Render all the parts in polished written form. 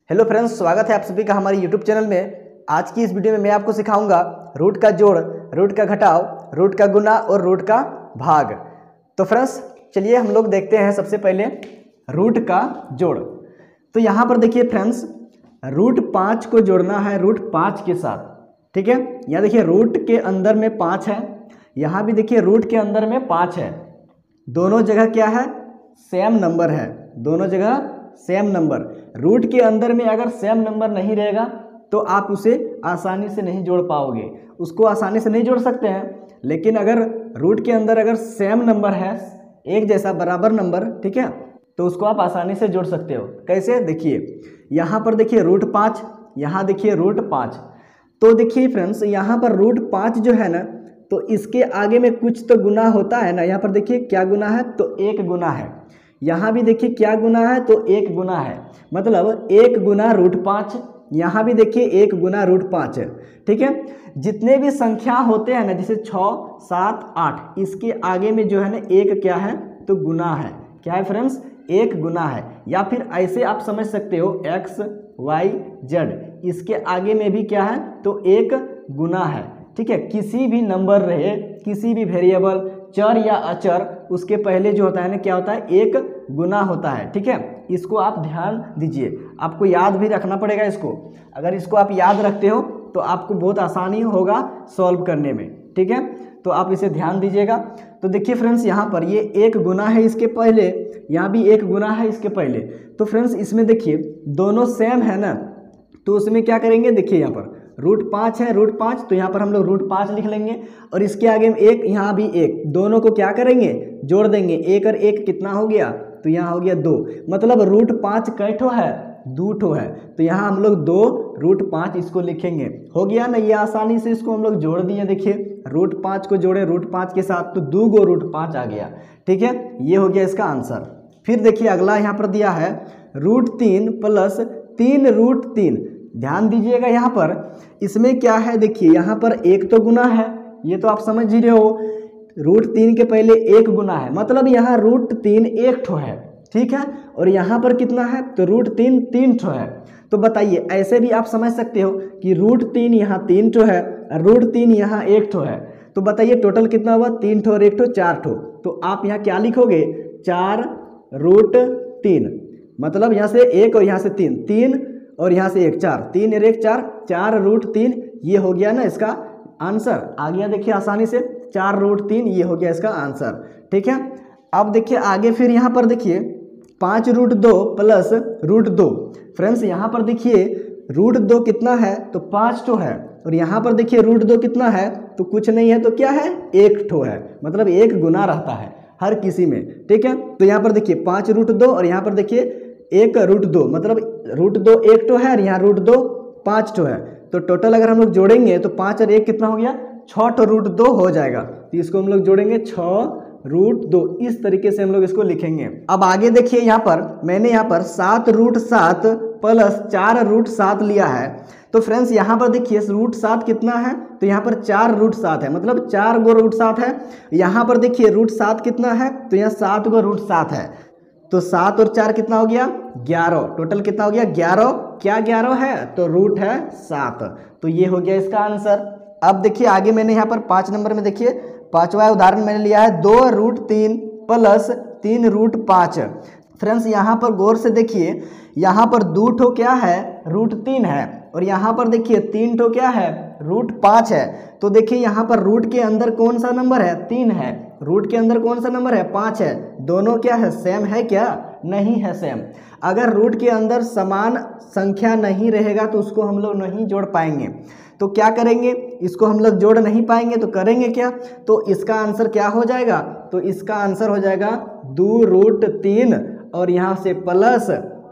Hello friends, स्वागत है आप सभी का हमारे यूट्यूब चैनल में। आज की इस वीडियो में मैं आपको सिखाऊंगा रूट का जोड़, रूट का घटाव, रूट का गुना और रूट का भाग। तो फ्रेंड्स चलिए हम लोग देखते हैं सबसे पहले रूट का जोड़। तो यहाँ पर देखिए फ्रेंड्स, रूट 5 को जोड़ना है रूट 5 के साथ। ठीक है, यहाँ देखिए रूट के अंदर में 5 है, यहाँ भी देखिए रूट के अंदर में 5 है। दोनों जगह क्या है? सेम नंबर है, दोनों जगह सेम नंबर। रूट के अंदर में अगर सेम नंबर नहीं रहेगा तो आप उसे आसानी से नहीं जोड़ पाओगे, उसको आसानी से नहीं जोड़ सकते हैं। लेकिन अगर रूट के अंदर अगर सेम नंबर है, एक जैसा बराबर नंबर, ठीक है, तो उसको आप आसानी से जोड़ सकते हो। कैसे? देखिए यहाँ पर देखिए रूट 5, यहाँ देखिए रूट 5। तो देखिए फ्रेंड्स, यहाँ पर रूट 5 जो है ना, तो इसके आगे में कुछ तो गुना होता है ना। यहाँ पर देखिए क्या गुना है, तो एक गुना है। यहाँ भी देखिए क्या गुना है, तो एक गुना है। मतलब एक गुना रूट 5, यहाँ भी देखिए एक गुना रूट 5 है। ठीक है, जितने भी संख्या होते हैं ना, जैसे 6, 7, 8, इसके आगे में जो है ना एक क्या है, तो गुना है। क्या है फ्रेंड्स? एक गुना है। या फिर ऐसे आप समझ सकते हो x, y, z, इसके आगे में भी क्या है, तो एक गुना है। ठीक है, किसी भी नंबर रहे, किसी भी वेरिएबल, चर या अचर, उसके पहले जो होता है ना, क्या होता है, एक गुना होता है। ठीक है, इसको आप ध्यान दीजिए, आपको याद भी रखना पड़ेगा इसको। अगर इसको आप याद रखते हो तो आपको बहुत आसानी होगा सॉल्व करने में। ठीक है, तो आप इसे ध्यान दीजिएगा। तो देखिए फ्रेंड्स, यहाँ पर ये एक गुना है इसके पहले, यहाँ भी एक गुना है इसके पहले। तो फ्रेंड्स इसमें देखिए दोनों सेम है ना, तो उसमें क्या करेंगे, देखिए यहाँ पर रूट 5 है, रूट 5, तो यहाँ पर हम लोग रूट 5 लिख लेंगे। और इसके आगे में एक, यहाँ भी एक, दोनों को क्या करेंगे, जोड़ देंगे। एक और एक कितना हो गया, तो यहाँ हो गया 2। मतलब रूट 5 कै ठो है, 2 ठो है। तो यहाँ हम लोग 2 रूट 5 इसको लिखेंगे। हो गया ना, ये आसानी से इसको हम लोग जोड़ दिए। देखिए रूट 5 को जोड़े रूट 5 के साथ, तो 2 गो रूट 5 आ गया। ठीक है, ये हो गया इसका आंसर। फिर देखिए अगला यहाँ पर दिया है रूट 3 प्लस 3 रूट 3। ध्यान दीजिएगा यहाँ पर, इसमें क्या है, देखिए यहाँ पर एक तो गुना है, ये तो आप समझ ही रहे हो। रूट 3 के पहले एक गुना है, मतलब यहाँ रूट 3 एक ठो है। ठीक है, और यहाँ पर कितना है, तो रूट 3 3 ठो है। तो बताइए, ऐसे भी आप समझ सकते हो कि रूट 3 यहाँ 3 ठो है और रूट 3 यहाँ एक ठो है। तो बताइए टोटल कितना हुआ, 3 ठो और एक ठो 4 ठो। तो आप यहाँ क्या लिखोगे, 4 रूट 3। मतलब यहाँ से एक और यहाँ से 3, 3 और यहाँ से एक, 4, 3 और एक 4, 4 रूट 3। ये हो गया ना इसका आंसर। आ गया देखिए आसानी से, 4 रूट 3, ये हो गया इसका आंसर। ठीक है, अब देखिए आगे फिर यहाँ पर देखिए 5 रूट 2 प्लस रूट 2। फ्रेंड्स यहाँ पर देखिए रूट 2 कितना है, तो 5 ठो है। और यहाँ पर देखिए रूट 2 कितना है, तो कुछ नहीं है, तो क्या है, 1 ठो है। मतलब एक गुना रहता है हर किसी में। ठीक है, तो यहाँ पर देखिए 5 रूट 2 और यहाँ पर देखिए 1 रूट 2, मतलब रूट 2 एक ठो है और यहाँ रूट 2 5 ठो है। तो टोटल अगर हम लोग जोड़ेंगे तो 5 और 1 कितना हो गया, 6 ठो रूट 2 हो जाएगा। तो इसको हम लोग जोड़ेंगे 6 रूट 2, इस तरीके से हम लोग इसको लिखेंगे। अब आगे देखिए यहाँ पर मैंने यहाँ पर 7 रूट 7 प्लस 4 रूट 7 लिया है। तो फ्रेंड्स यहाँ पर देखिए रूट 7 कितना है, तो यहाँ पर 4 रूट 7 है, मतलब 4 गो रूट 7 है। यहाँ पर देखिए रूट 7 कितना है, तो यहाँ 7 गो रूट 7 है। तो 7 और 4 कितना हो गया, 11। टोटल कितना हो गया, 11। क्या 11 है, तो रूट है 7। तो ये हो गया इसका आंसर। अब देखिए आगे मैंने यहाँ पर 5 नंबर में देखिए, पांचवा उदाहरण मैंने लिया है 2 रूट 3 प्लस 3 रूट 5। फ्रेंड्स यहाँ पर गौर से देखिए, यहाँ पर 2 ठो क्या है, रूट 3 है, और यहाँ पर देखिए 3 ठो क्या है, रूट 5 है। तो देखिए यहाँ पर रूट के अंदर कौन सा नंबर है, 3 है। रूट के अंदर कौन सा नंबर है, 5 है। दोनों क्या है, सेम है क्या, नहीं है सेम। अगर रूट के अंदर समान संख्या नहीं रहेगा तो उसको हम लोग नहीं जोड़ पाएंगे। तो क्या करेंगे, इसको हम लोग जोड़ नहीं पाएंगे तो करेंगे क्या, तो इसका आंसर क्या हो जाएगा, तो इसका आंसर हो जाएगा 2 रूट 3 और यहाँ से प्लस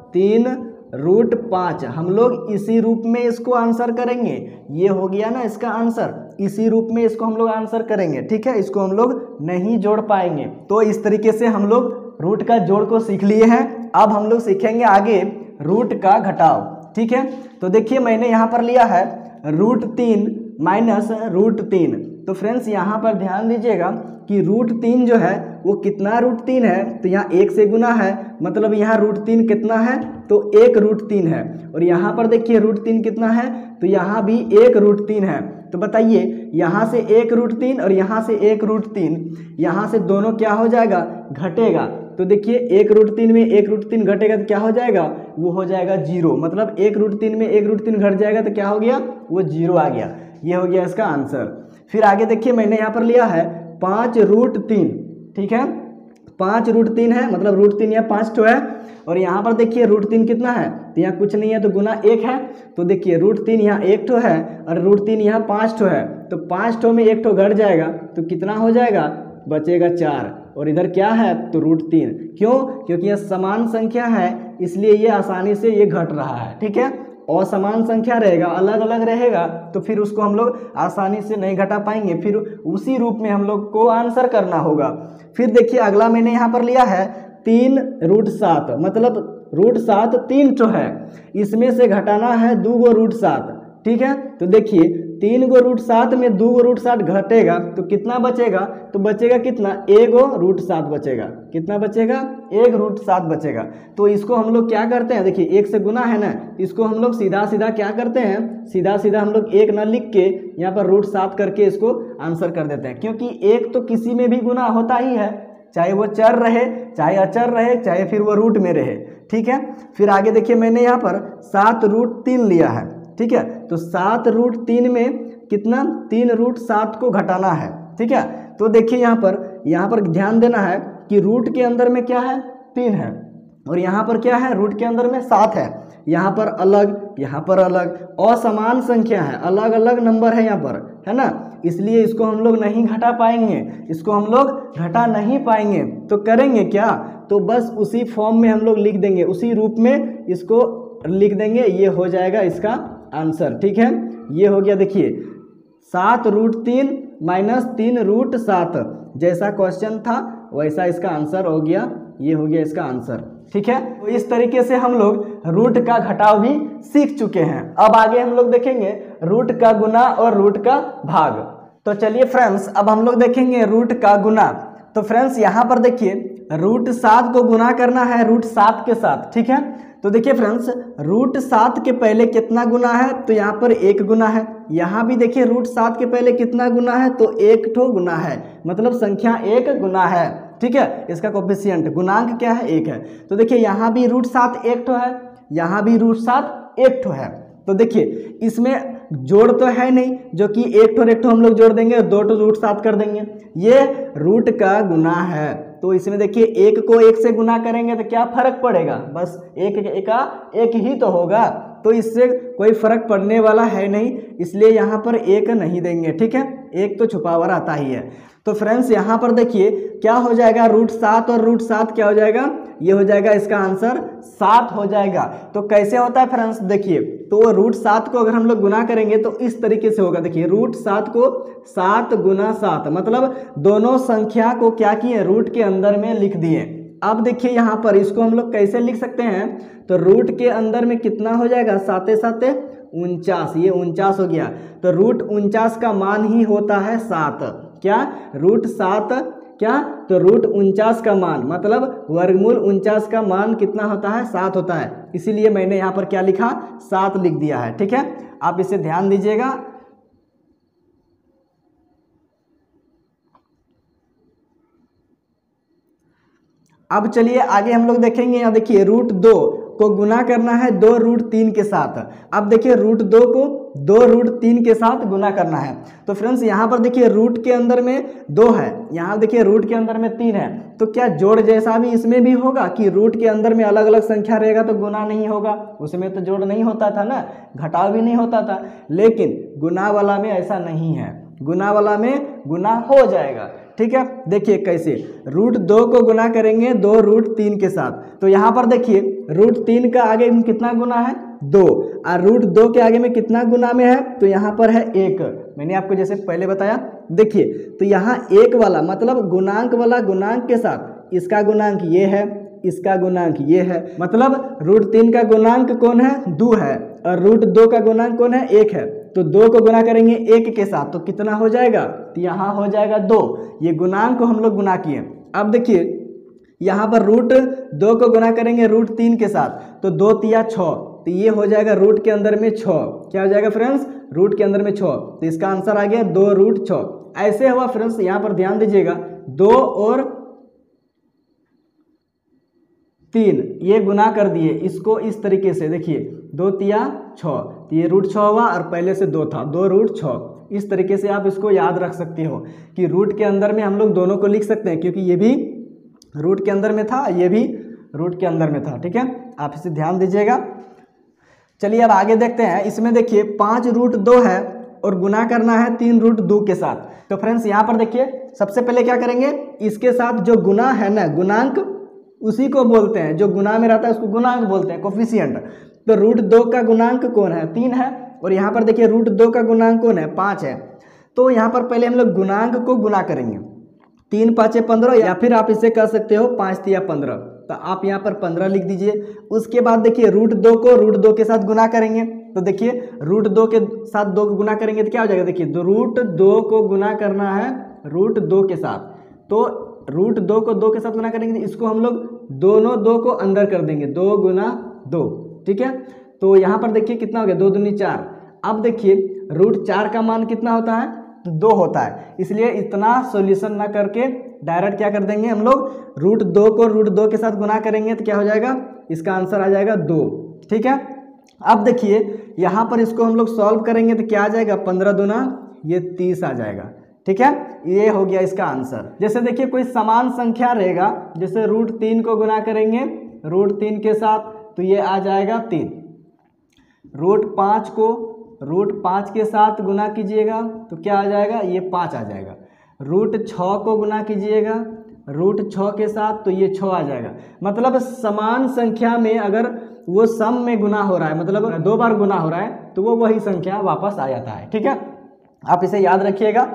3 रूट 5। हम लोग इसी रूप में इसको आंसर करेंगे। ये हो गया ना इसका आंसर, इसी रूप में इसको हम लोग आंसर करेंगे। ठीक है, इसको हम लोग नहीं जोड़ पाएंगे। तो इस तरीके से हम लोग रूट का जोड़ को सीख लिए हैं। अब हम लोग सीखेंगे आगे रूट का घटाव। ठीक है, तो देखिए मैंने यहाँ पर लिया है रूट 3 माइनस रूट 3। तो फ्रेंड्स यहाँ पर ध्यान दीजिएगा कि √3 जो है वो कितना √3 है, तो यहाँ 1 से गुना है, मतलब यहाँ √3 कितना है, तो 1 √3 है। और यहाँ पर देखिए √3 कितना है, तो यहाँ भी 1 √3 है। तो बताइए यहाँ से 1 √3 और यहाँ से 1 √3, यहाँ से दोनों क्या हो जाएगा, घटेगा। तो देखिए 1 √3 में 1 √3 घटेगा तो क्या हो जाएगा, वो हो जाएगा 0। मतलब 1 √3 में 1 √3 घट जाएगा तो क्या हो गया, वो 0 आ गया। ये हो गया इसका आंसर। फिर आगे देखिए मैंने यहाँ पर लिया है 5 √3, ठीक है, 5 √3 है, मतलब √3 यहाँ 5 ठो है। और यहाँ पर देखिए √3 कितना है, तो यहाँ कुछ नहीं है तो गुना 1 है। तो देखिए √3 यहाँ 1 ठो है और √3 यहाँ 5 ठो है, तो 5 ठो में 1 ठो घट जाएगा तो कितना हो जाएगा, बचेगा 4। और इधर क्या है, तो √3। क्यों, क्योंकि यह समान संख्या है इसलिए ये आसानी से ये घट रहा है, ठीक है। असमान संख्या रहेगा, अलग अलग रहेगा तो फिर उसको हम लोग आसानी से नहीं घटा पाएंगे, फिर उसी रूप में हम लोग को आंसर करना होगा। फिर देखिए अगला मैंने यहाँ पर लिया है 3 √7, मतलब √7 3 ठो है, इसमें से घटाना है 2 गो √7, ठीक है। तो देखिए 3 गो √7 में 2 गो √7 घटेगा तो कितना बचेगा, तो बचेगा कितना, 1 गो √7 बचेगा। कितना बचेगा, 1 √7 बचेगा। तो इसको हम लोग क्या करते हैं, देखिए 1 से गुना है ना, इसको हम लोग सीधा सीधा क्या करते हैं, सीधा सीधा हम लोग 1 न लिख के यहाँ पर √7 करके इसको आंसर कर देते हैं। क्योंकि 1 तो किसी में भी गुना होता ही है, चाहे वो चर रहे, चाहे अचर रहे, चाहे फिर वो रूट में रहे, ठीक है। फिर आगे देखिए मैंने यहाँ पर 7 √3 लिया है, ठीक है। तो 7 √3 में कितना, 3 √7 को घटाना है, ठीक है। तो देखिए यहाँ पर ध्यान देना है कि रूट के अंदर में क्या है, 3 है, और यहाँ पर क्या है, रूट के अंदर में 7 है। यहाँ पर अलग, यहाँ पर अलग, असमान संख्या है, अलग अलग नंबर है यहाँ पर, है ना, इसलिए इसको हम लोग नहीं घटा पाएंगे, इसको हम लोग घटा नहीं पाएंगे। तो करेंगे क्या, तो बस उसी फॉर्म में हम लोग लिख देंगे, उसी रूप में इसको लिख देंगे, ये हो जाएगा इसका आंसर, ठीक है। ये हो गया, देखिए 7 √3 - 3 √7, जैसा क्वेश्चन था वैसा इसका आंसर हो गया। ये हो गया इसका आंसर, ठीक है। तो इस तरीके से हम लोग रूट का घटाव भी सीख चुके हैं। अब आगे हम लोग देखेंगे रूट का गुना और रूट का भाग। तो चलिए फ्रेंड्स अब हम लोग देखेंगे रूट का गुना। तो फ्रेंड्स यहाँ पर देखिए √7 को गुना करना है √7 के साथ, ठीक है। तो देखिए फ्रेंड्स √7 के पहले कितना गुना है, तो यहाँ पर 1 गुना है। यहाँ भी देखिए √7 के पहले कितना गुना है, तो 1 ठो गुना है, मतलब संख्या 1 गुना है, ठीक है। इसका कोफिशिएंट गुणांक क्या है, 1 है। तो देखिए यहाँ भी √7 1 ठो है, यहाँ भी √7 1 ठो है। तो देखिए इसमें जोड़ तो है नहीं, जो कि 1 ठो हम लोग जोड़ देंगे, 2 ठो √7 कर देंगे, ये रूट का गुना है। तो इसमें देखिए 1 को 1 से गुना करेंगे तो क्या फर्क पड़ेगा, बस 1 का 1 ही तो होगा, तो इससे कोई फर्क पड़ने वाला है नहीं, इसलिए यहाँ पर 1 नहीं देंगे, ठीक है। 1 तो छुपा हुआ रहता ही है। तो फ्रेंड्स यहाँ पर देखिए क्या हो जाएगा, √7 और √7 क्या हो जाएगा, ये हो जाएगा इसका आंसर 7 हो जाएगा। तो कैसे होता है फ्रेंड्स, देखिए तो √7 को अगर हम लोग गुना करेंगे तो इस तरीके से होगा। देखिए √7 को 7 × 7, मतलब दोनों संख्या को क्या किए, रूट के अंदर में लिख दिए। अब देखिए यहाँ पर इसको हम लोग कैसे लिख सकते हैं, तो रूट के अंदर में कितना हो जाएगा, 7 × 7 = 49, ये 49 हो गया। तो √49 का मान ही होता है 7, क्या, √7 क्या, तो √49 का मान, मतलब वर्गमूल 49 का मान कितना होता है, 7 होता है। इसीलिए मैंने यहाँ पर क्या लिखा, 7 लिख दिया है, ठीक है। आप इसे ध्यान दीजिएगा। अब चलिए आगे हम लोग देखेंगे, यहाँ देखिए √2 को गुना करना है 2 √3 के साथ। अब देखिए √2 को 2 √3 के साथ गुना करना है। तो फ्रेंड्स यहाँ पर देखिए रूट के अंदर में 2 है, यहाँ देखिए रूट के अंदर में 3 है। तो क्या जोड़ जैसा भी इसमें भी होगा कि रूट के अंदर में अलग अलग संख्या रहेगा तो गुना नहीं होगा, उसमें तो जोड़ नहीं होता था ना, घटाव भी नहीं होता था। लेकिन गुना वाला में ऐसा नहीं है, गुना वाला में गुना हो जाएगा, ठीक है। देखिए कैसे, √2 को गुना करेंगे 2 √3 के साथ। तो यहाँ पर देखिए √3 का आगे में कितना गुना है, 2, और √2 के आगे में कितना गुना में है, तो यहाँ पर है 1। मैंने आपको जैसे पहले बताया, देखिए तो यहाँ 1 वाला मतलब गुणांक वाला गुणांक के साथ इसका गुणांक ये है, इसका गुणांक ये है, मतलब √3 का गुणांक कौन है, 2 है, और √2 का गुणांक कौन है, 1 है। तो 2 को गुना करेंगे 1 के साथ तो कितना हो जाएगा, तो यहाँ हो जाएगा 2। ये गुणांक को हम लोग गुना किए। अब देखिए यहाँ पर रूट 2 को गुना करेंगे रूट 3 के साथ तो 2 तिया 6, तो ये हो जाएगा रूट के अंदर में 6। क्या हो जाएगा फ्रेंड्स, रूट के अंदर में 6, तो इसका आंसर आ गया 2 रूट 6। ऐसे हुआ फ्रेंड्स, यहाँ पर ध्यान दीजिएगा 2 और 3 ये गुना कर दिए इसको इस तरीके से, देखिए 2 तिया 6, तो ये रूट 6 हुआ और पहले से 2 था, 2 रूट 6। इस तरीके से आप इसको याद रख सकते हो कि रूट के अंदर में हम लोग दोनों को लिख सकते हैं, क्योंकि ये भी रूट के अंदर में था, ये भी रूट के अंदर में था। ठीक है, आप इसे ध्यान दीजिएगा। चलिए अब आगे देखते हैं। इसमें देखिए 5 रूट 2 है और गुना करना है 3 रूट 2 के साथ। तो फ्रेंड्स यहाँ पर देखिए सबसे पहले क्या करेंगे, इसके साथ जो गुना है ना, गुणांक उसी को बोलते हैं, जो गुना में रहता है उसको गुणांक बोलते हैं, कोफिशिएंट। तो रूट 2 का गुणांक कौन है, 3 है, और यहाँ पर देखिए रूट 2 का गुणांक कौन है, 5 है। तो यहाँ पर पहले हम लोग गुणांक को गुना करेंगे, 3 5 15, या फिर आप इसे कर सकते हो 5 3 15, तो आप यहाँ पर 15 लिख दीजिए। उसके बाद देखिए रूट 2 को रूट 2 के साथ गुना करेंगे, तो देखिए रूट 2 के साथ 2 को गुना करेंगे तो क्या हो जाएगा, देखिए रूट 2 को गुना करना है रूट 2 के साथ, तो रूट 2 को 2 के साथ गुना करेंगे, इसको हम लोग दोनों 2 को अंदर कर देंगे, 2 गुना 2। ठीक है, तो यहाँ पर देखिए कितना हो गया, 2 दूनी 4। अब देखिए रूट 4 का मान कितना होता है, तो 2 होता है, इसलिए इतना सॉल्यूशन ना करके डायरेक्ट क्या कर देंगे हम लोग, रूट 2 को रूट 2 के साथ गुना करेंगे तो क्या हो जाएगा, इसका आंसर आ जाएगा 2। ठीक है, अब देखिए यहाँ पर इसको हम लोग सॉल्व करेंगे तो क्या आ जाएगा, 15 दूना ये 30 आ जाएगा। ठीक है, ये हो गया इसका आंसर। जैसे देखिए कोई समान संख्या रहेगा, जैसे रूट 3 को गुना करेंगे रूट 3 के साथ तो ये आ जाएगा 3, रूट 5 को रूट 5 के साथ गुना कीजिएगा तो क्या आ जाएगा, ये 5 आ जाएगा। रूट 6 को गुना कीजिएगा रूट 6 के साथ तो ये 6 आ जाएगा। मतलब समान संख्या में अगर वो सम में गुना हो रहा है, मतलब 2 बार गुना हो रहा है, तो वो वही संख्या वापस आ जाता है। ठीक है, आप इसे याद रखिएगा।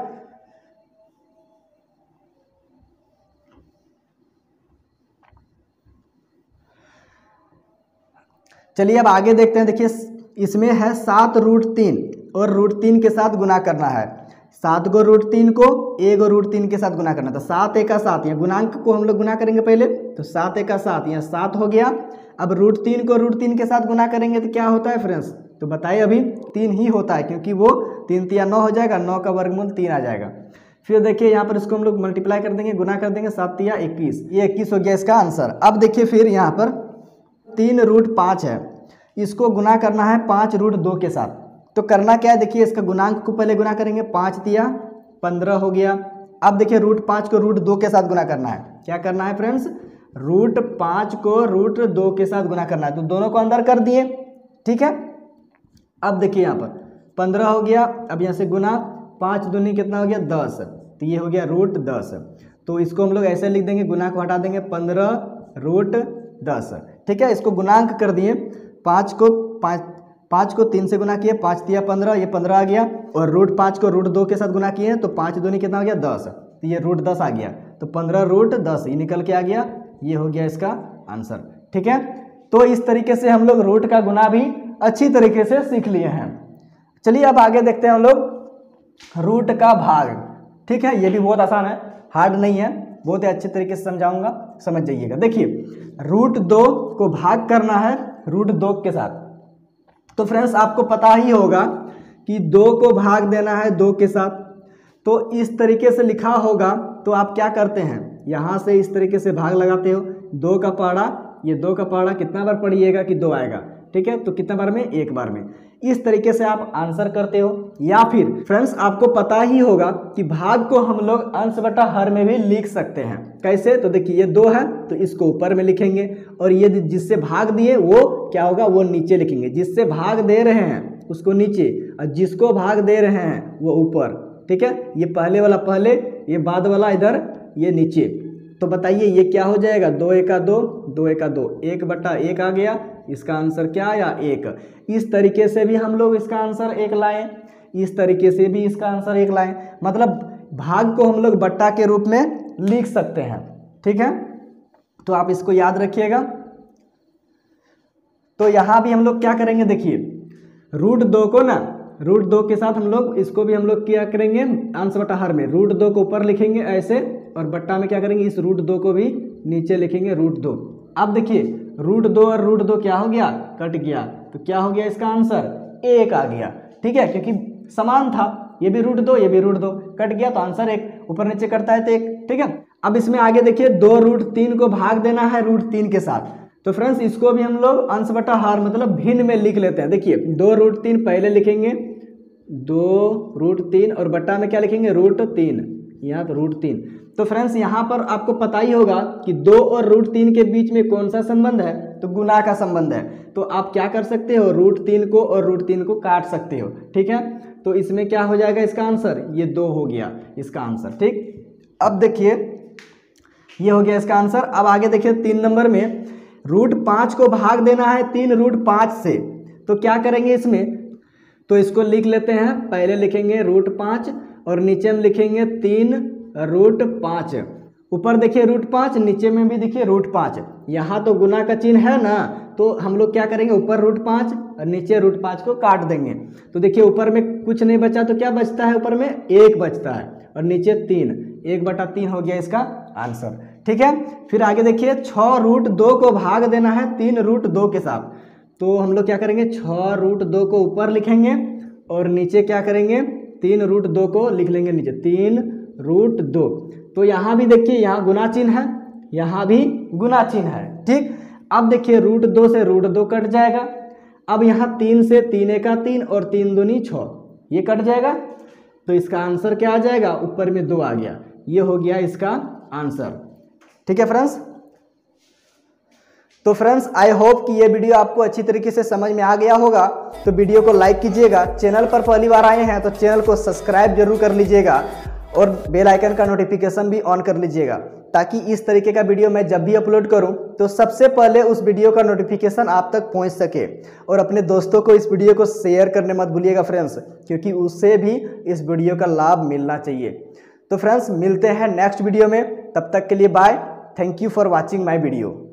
चलिए अब आगे देखते हैं। देखिए इसमें है 7 रूट 3 और रूट 3 के साथ गुना करना है। 7 को रूट 3 को 1 रूट 3 के साथ गुना करना था। 7 1 7, यहाँ गुणांक को हम लोग गुना करेंगे पहले, तो 7 1 7, यहाँ 7 हो गया। अब रूट 3 को रूट 3 के साथ गुना करेंगे तो क्या होता है फ्रेंड्स, तो बताइए, अभी 3 ही होता है, क्योंकि वो 3 3 9 हो जाएगा, 9 का वर्गमूल 3 आ जाएगा। फिर देखिए यहाँ पर इसको हम लोग मल्टीप्लाई कर देंगे, गुना कर देंगे, 7 3 21, ये 21 हो गया इसका आंसर। अब देखिए फिर यहाँ पर 3 रूट 5 है, इसको गुना करना है 5 रूट 2 के साथ। तो करना क्या है, देखिए इसका गुणांक को पहले गुना करेंगे, 5 तिया 15 हो गया। अब देखिए रूट 5 को रूट 2 के साथ गुना करना है। क्या करना है फ्रेंड्स, रूट 5 को रूट 2 के साथ गुना करना है, तो दोनों को अंदर कर दिए। ठीक है, अब देखिए यहाँ पर 15 हो गया, अब यहाँ से गुना, 5 दूनी कितना हो गया 10, तो ये हो गया रूट 10। तो इसको हम लोग ऐसे लिख देंगे, गुना को हटा देंगे, 15 रूट 10। ठीक है, इसको गुणांक कर दिए, 5 को 3 से गुना किए, 5 तिया 15, ये 15 आ गया, और रूट 5 को रूट 2 के साथ गुना किए तो 5 दूनी कितना हो गया 10, तो ये रूट 10 आ गया, तो 15 रूट 10 ये निकल के आ गया, ये हो गया इसका आंसर। ठीक है, तो इस तरीके से हम लोग रूट का गुना भी अच्छी तरीके से सीख लिए हैं। चलिए अब आगे देखते हैं हम लोग रूट का भाग। ठीक है, ये भी बहुत आसान है, हार्ड नहीं है, बहुत ही अच्छे तरीके से समझाऊंगा, समझ जाइएगा। देखिए रूट 2 को भाग करना है रूट 2 के साथ, तो फ्रेंड्स आपको पता ही होगा कि 2 को भाग देना है 2 के साथ, तो इस तरीके से लिखा होगा। तो आप क्या करते हैं, यहाँ से इस तरीके से भाग लगाते हो, 2 का पहाड़ा, ये 2 का पहाड़ा कितना बार पढ़िएगा कि 2 आएगा। ठीक है, तो कितना बार में, 1 बार में। इस तरीके से आप आंसर करते हो। या फिर फ्रेंड्स आपको पता ही होगा कि भाग को हम लोग अंश बटा हर में भी लिख सकते हैं। कैसे, तो देखिए ये 2 है तो इसको ऊपर में लिखेंगे, और ये जिससे भाग दिए वो क्या होगा, वो नीचे लिखेंगे। जिससे भाग दे रहे हैं उसको नीचे, और जिसको भाग दे रहे हैं वो ऊपर। ठीक है, ये पहले वाला पहले, ये बाद वाला इधर, ये नीचे। तो बताइए ये क्या हो जाएगा, 2 1 2, 2 1 2, 1 बटा 1 आ गया। इसका आंसर क्या आया, 1। इस तरीके से भी हम लोग इसका आंसर 1 लाएं, इस तरीके से भी इसका आंसर 1 लाएं। मतलब भाग को हम लोग बट्टा के रूप में लिख सकते हैं। ठीक है, तो आप इसको याद रखिएगा। तो यहाँ भी हम लोग क्या करेंगे, देखिए रूट 2 को ना √2 के साथ हम लोग इसको भी हम लोग क्या करेंगे, अंश बटा हर में √2 को ऊपर लिखेंगे ऐसे, और बट्टा में क्या करेंगे, इस √2 को भी नीचे लिखेंगे √2। अब देखिए √2 और √2 क्या हो गया, कट गया, तो क्या हो गया इसका आंसर 1 आ गया। ठीक है, क्योंकि समान था, ये भी √2 ये भी √2, कट गया तो आंसर 1, ऊपर नीचे करता है तो 1। ठीक है, अब इसमें आगे देखिए 2√3 को भाग देना है √3 के साथ, तो फ्रेंड्स इसको भी हम लोग अंश बटा हर मतलब भिन्न में लिख लेते हैं। देखिए 2√3 पहले लिखेंगे 2√3 और बट्टा में क्या लिखेंगे √3, यहाँ पर √3। तो फ्रेंड्स यहाँ पर आपको पता ही होगा कि 2 और √3 के बीच में कौन सा संबंध है, तो गुना का संबंध है। तो आप क्या कर सकते हो, √3 को और √3 को काट सकते हो। ठीक है, तो इसमें क्या हो जाएगा इसका आंसर, ये 2 हो गया इसका आंसर। ठीक, अब देखिए ये हो गया इसका आंसर। अब आगे देखिए 3 नंबर में √5 को भाग देना है 3√5 से, तो क्या करेंगे इसमें, तो इसको लिख लेते हैं, पहले लिखेंगे √5 और नीचे हम लिखेंगे 3√5, ऊपर देखिए √5 नीचे में भी देखिए √5, यहाँ तो गुना का चिन्ह है ना, तो हम लोग क्या करेंगे ऊपर √5 और नीचे √5 को काट देंगे। तो देखिए ऊपर में कुछ नहीं बचा तो क्या बचता है, ऊपर में 1 बचता है और नीचे 3, 1/3 हो गया इसका आंसर। ठीक है, फिर आगे देखिए 6√2 को भाग देना है 3√2 के साथ, तो हम लोग क्या करेंगे 6√2 को ऊपर लिखेंगे और नीचे क्या करेंगे 3√2 को लिख लेंगे नीचे 3√2। तो यहाँ भी देखिए यहाँ गुना चिन्ह है, यहाँ भी गुना चिन्ह है। ठीक, अब देखिए √2 से √2 कट जाएगा, अब यहाँ 3 से 3 का 3 और 3 दूनी 6, ये कट जाएगा, तो इसका आंसर क्या आ जाएगा, ऊपर में 2 आ गया, ये हो गया इसका आंसर। ठीक है फ्रेंड्स, तो फ्रेंड्स आई होप कि ये वीडियो आपको अच्छी तरीके से समझ में आ गया होगा। तो वीडियो को लाइक कीजिएगा, चैनल पर पहली बार आए हैं तो चैनल को सब्सक्राइब जरूर कर लीजिएगा और बेल आइकन का नोटिफिकेशन भी ऑन कर लीजिएगा, ताकि इस तरीके का वीडियो मैं जब भी अपलोड करूं तो सबसे पहले उस वीडियो का नोटिफिकेशन आप तक पहुंच सके। और अपने दोस्तों को इस वीडियो को शेयर करने मत भूलिएगा फ्रेंड्स, क्योंकि उससे भी इस वीडियो का लाभ मिलना चाहिए। तो फ्रेंड्स मिलते हैं नेक्स्ट वीडियो में, तब तक के लिए bye, thank you for watching my video.